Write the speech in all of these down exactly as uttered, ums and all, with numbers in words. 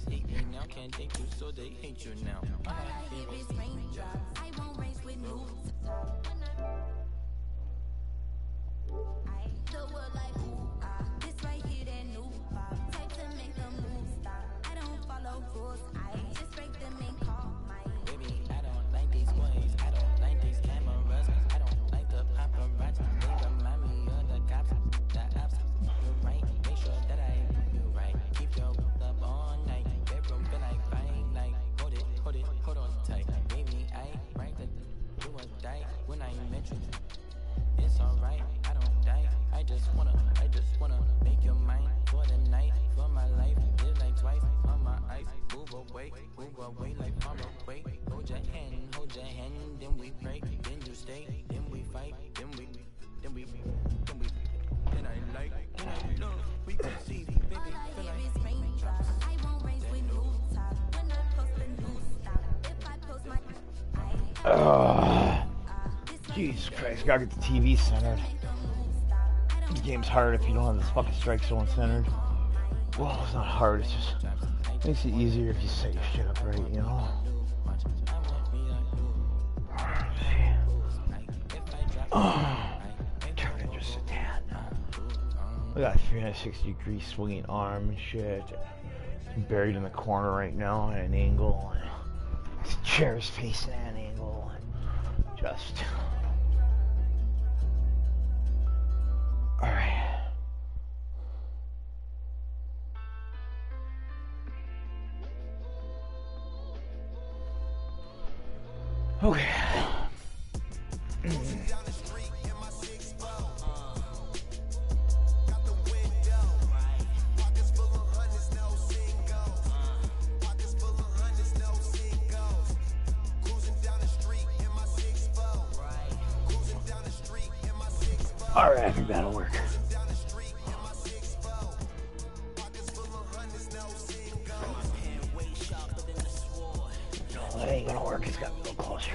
hate me now, can't take you, so they hate you now. All I hear is raindrops. I won't race with new. The world like ooh ah, this right here that new pop. Type to make the move stop. I don't follow rules, I just break them and call my baby. I don't like these boys, I don't like these cameras, I don't like the paparazzi. They remind me of the cops, the ops. You're right, make sure that I do right. Keep your up all night. Bedroom feel like fine night. Hold it, hold it, hold on tight. Baby, I right the do or die when I met you. It's alright, I don't die. I just wanna, I just wanna make your mind for the night, for my life. Live like twice on my ice. Move away, move away like far away. Hold your hand, hold your hand, then we break. Then you stay, then we fight, then we, then we, then we, then I like, then I love. We can see, baby, feel like raindrops. I won't race with new top. When I post a new stop, if I post my, Ugh. Jesus Christ, gotta get the T V centered. This game's hard if you don't have this fucking strike zone centered. Well, it's not hard, it's just makes it easier if you set your shit up right, you know? Oh, turn it just a tad now. We got a three hundred sixty degree swinging arm and shit. I'm buried in the corner right now at an angle. This chair's facing at an angle. Just... Alright. Okay. Mm. Alright, I think that'll work. No, that ain't gonna work. It's got to go closer.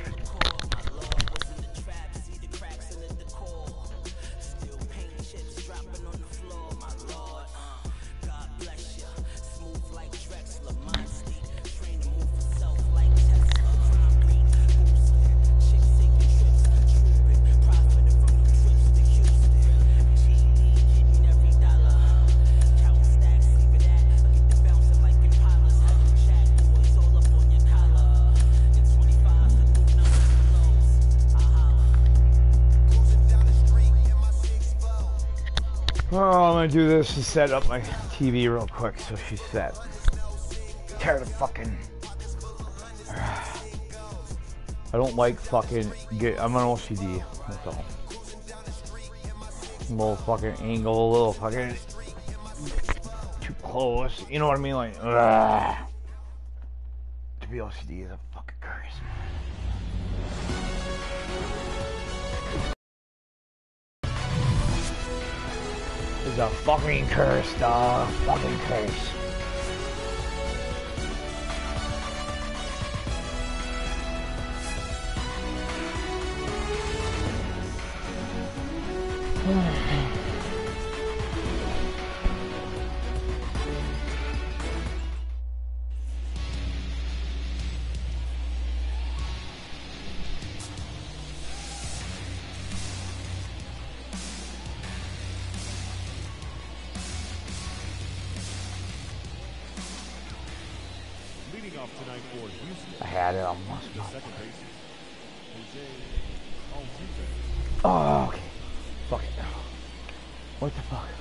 Oh, I'm gonna do this to set up my T V real quick so she's set. Tired of fucking. I don't like fucking. Get, I'm an O C D. That's all. A little fucking angle, a little fucking too close. You know what I mean? Like, ugh. To be O C D is a fucking curse. It's a fucking curse, dog. Fucking curse. I had it almost. Oh, okay. Fuck it. What the fuck?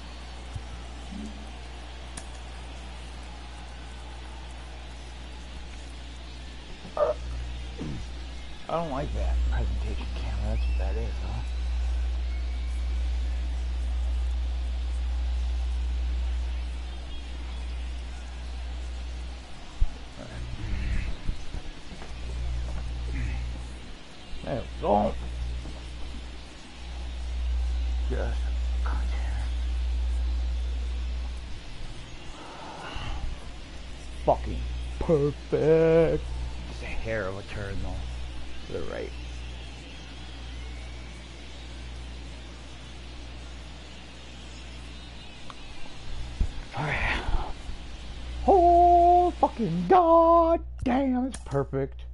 Uh, I don't like that presentation camera. That's what that is, huh? There we go. Just fucking perfect. Just a hair of a turn though. To the right. Alright. Oh fucking god damn, it's perfect.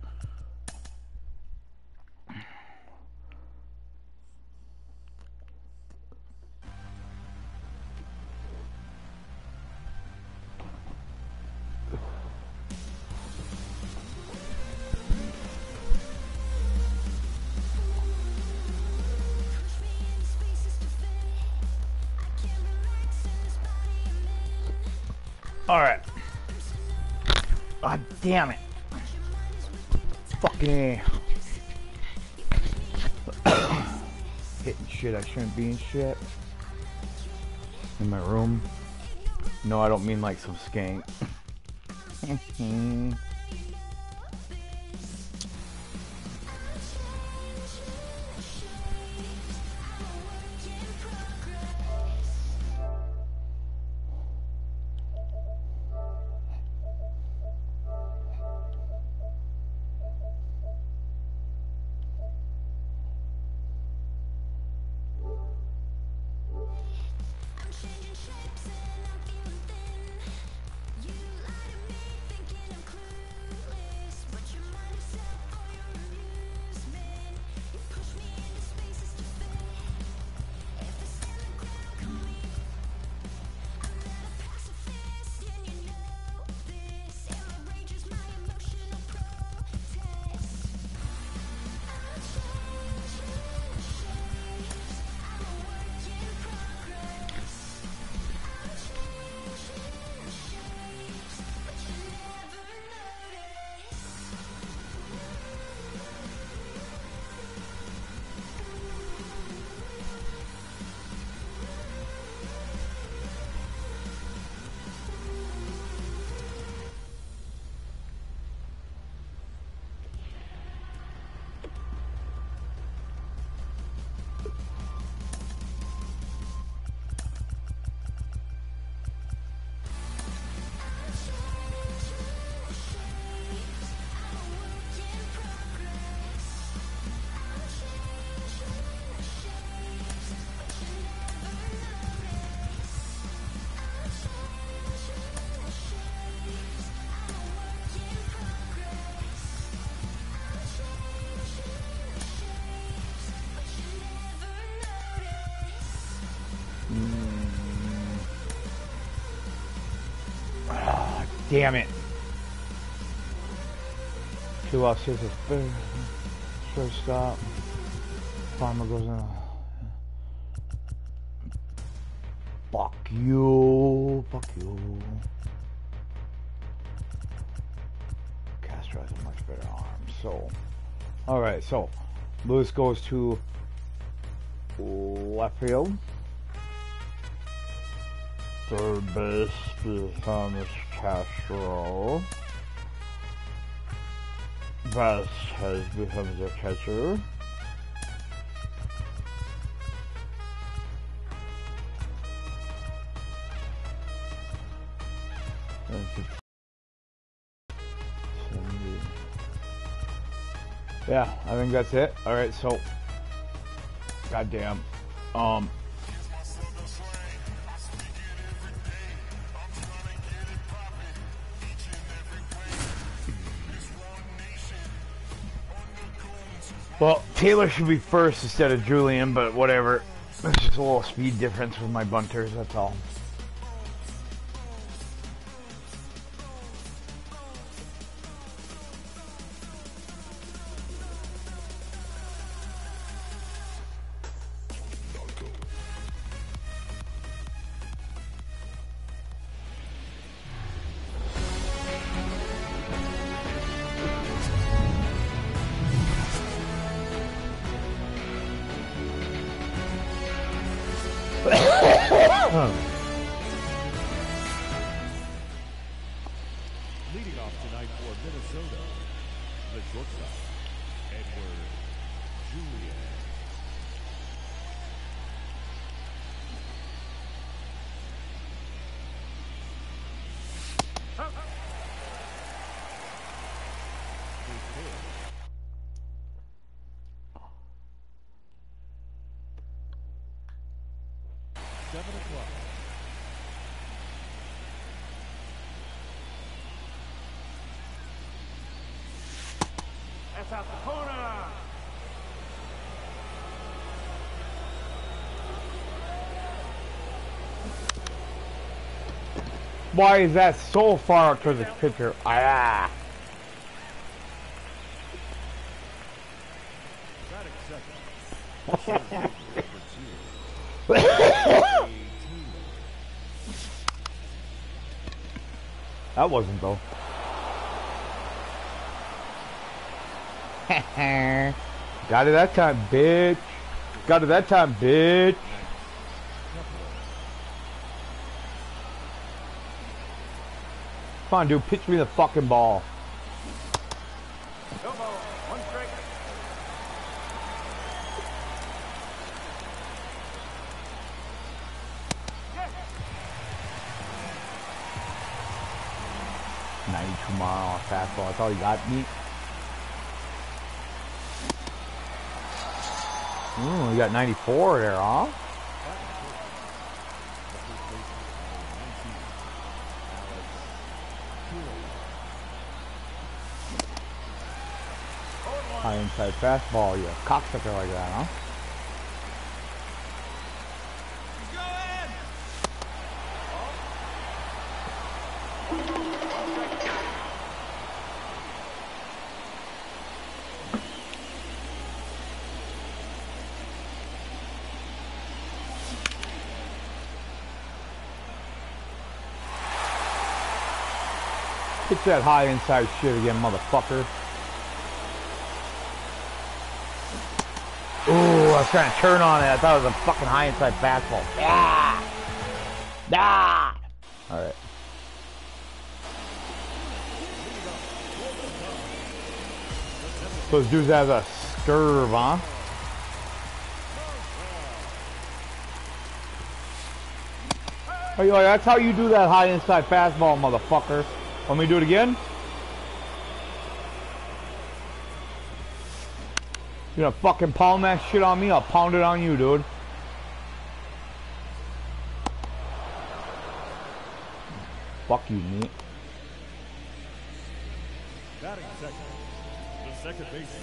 Alright. God damn it. Fucking hitting shit I shouldn't be in shit. In my room. No, I don't mean like some skank. Damn it. Two off says a shortstop. Farmer goes in. Fuck you. Fuck you. Castro has a much better arm. So, alright, so Lewis goes to left field. Third base becomes Castro. Vasquez becomes a catcher. Yeah, I think that's it. Alright, so goddamn. Um Well, Taylor should be first instead of Julian, but whatever. There's just a little speed difference with my bunters, that's all. Leading off tonight for Minnesota, the shortstop, Edward Julian. Seven o'clock. Toss out the corner. Why is that so far out towards the pitcher? Ah. That wasn't though. Got it that time, bitch. Got it that time, bitch. Come on, dude, pitch me the fucking ball. No ball, one strike. ninety-two mile an hour fastball. That's all you got, me. Ooh, you got ninety-four there, huh? High inside fastball, you cocksucker like that, huh? Pitch that high inside shit again, motherfucker. Ooh, I was trying to turn on it. I thought it was a fucking high inside fastball. Ah! Ah! Alright. Those dudes have a scurve, huh? Oh, yeah, that's how you do that high inside fastball, motherfucker. Want me to do it again? You gonna fucking pound that shit on me? I'll pound it on you, dude. Fuck you, mate. Batting second. The second baseman.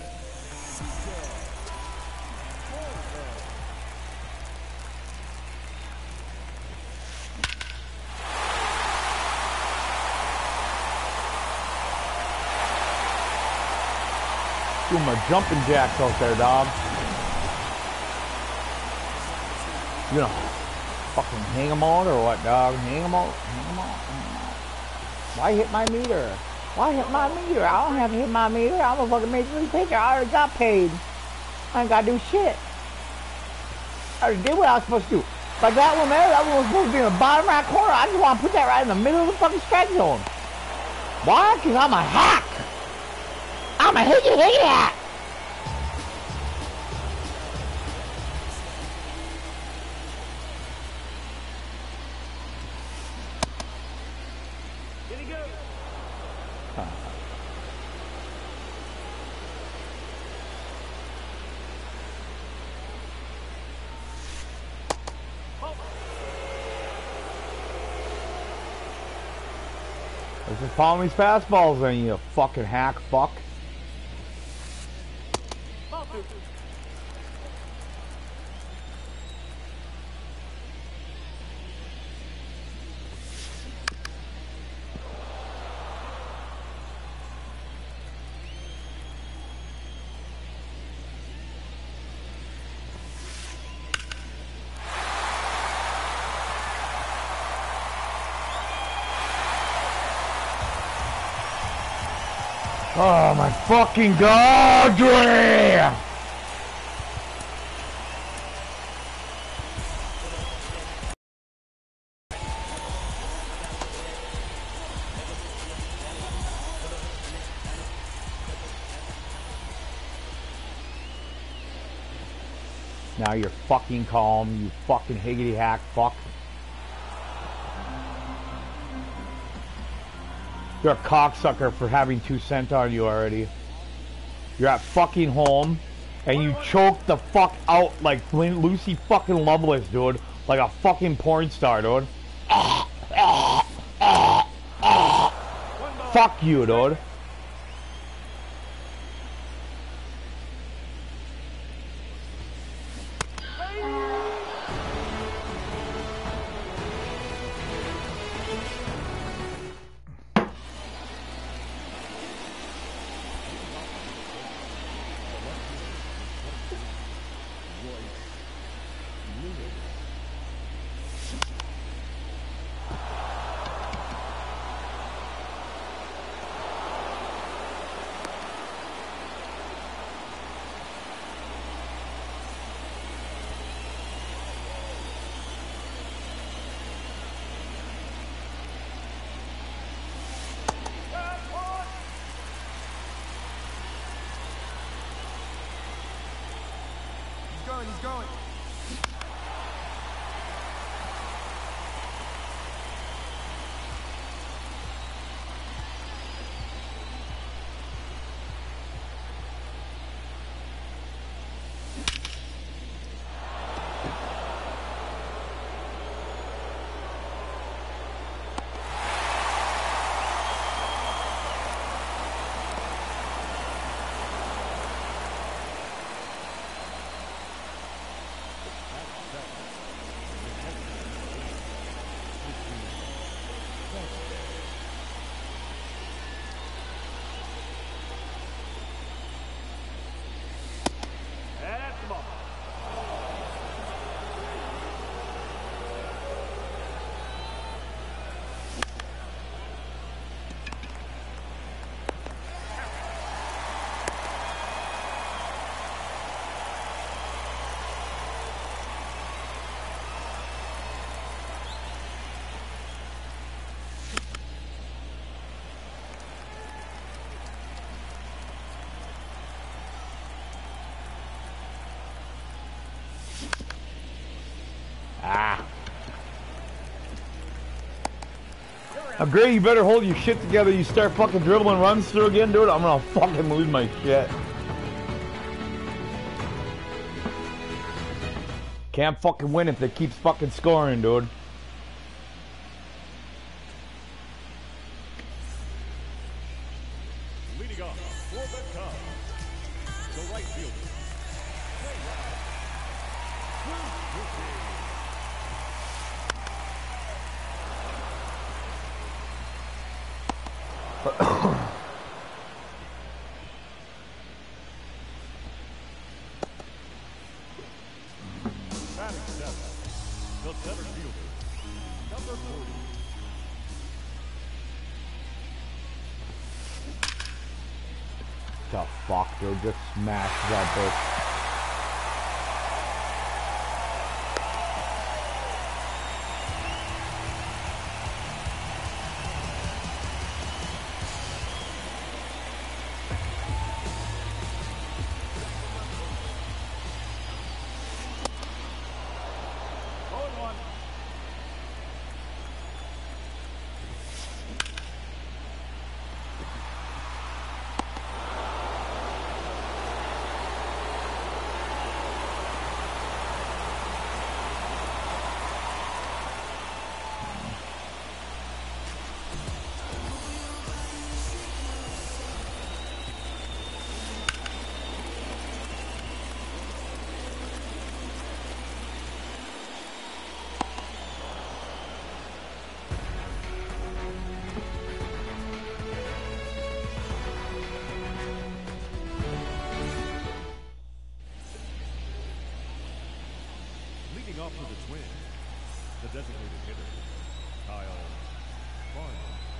Doing my jumping jacks out there, dog. You gonna fucking hang them out or what, dog? Hang them out? Hang them out? Hang them out. Why hit my meter? Why hit my meter? I don't have to hit my meter. I'm a fucking major league pitcher. I already got paid. I ain't gotta do shit. I already did what I was supposed to do. Like that one there, that one was supposed to be in the bottom right corner. I just want to put that right in the middle of the fucking strike zone. Why? Because I'm a hack. I'm a hickey hickey hack. Here he goes. Huh. Let's just palm these fastballs then, you fucking hack fuck. Oh my fucking god, Dre! Now you're fucking calm, you fucking higgity hack fuck. You're a cocksucker for having two cent on you already. You're at fucking home, and you choke the fuck out like Lucy fucking Loveless, dude. Like a fucking porn star, dude. Fuck you, dude. going. Ah. Now, Gray, you better hold your shit together. You start fucking dribbling runs through again, dude. I'm gonna fucking lose my shit. Can't fucking win if they keep fucking scoring, dude. Leading off for the Cubs, the right fielder. Batting seven, the center fielder, number forty. The fuck, dude? Just smash that bitch. Leading off for the Twins, the designated hitter, Kyle Farmer.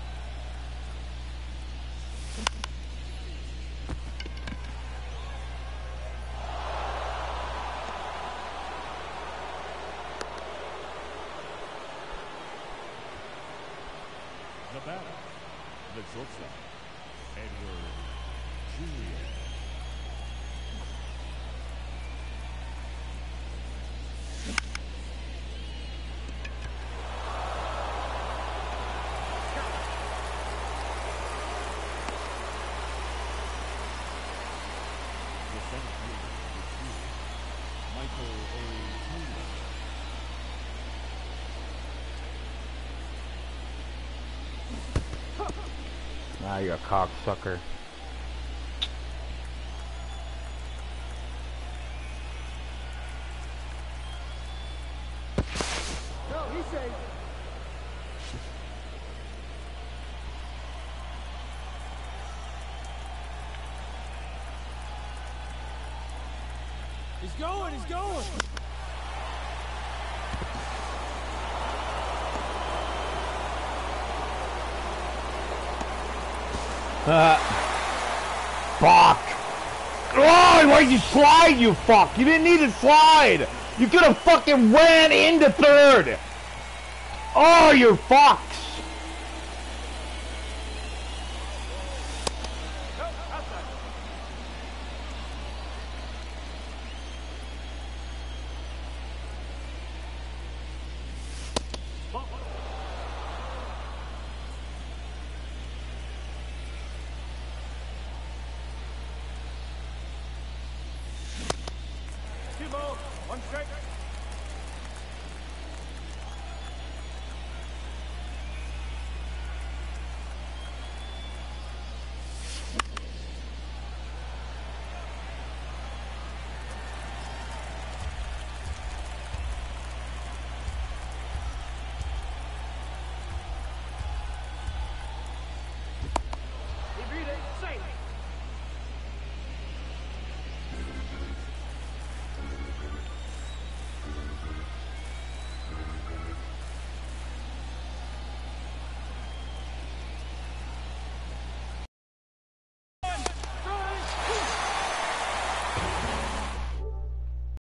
The batter, the shortstop, Edward Julian. The center fielder, Michael A. Taylor. Ah, you're a cocksucker. No, he's safe. He's going, he's going. Uh, fuck! Oh, why'd you slide, you fuck? You didn't need to slide! You could have fucking ran into third! Oh, you're fucked!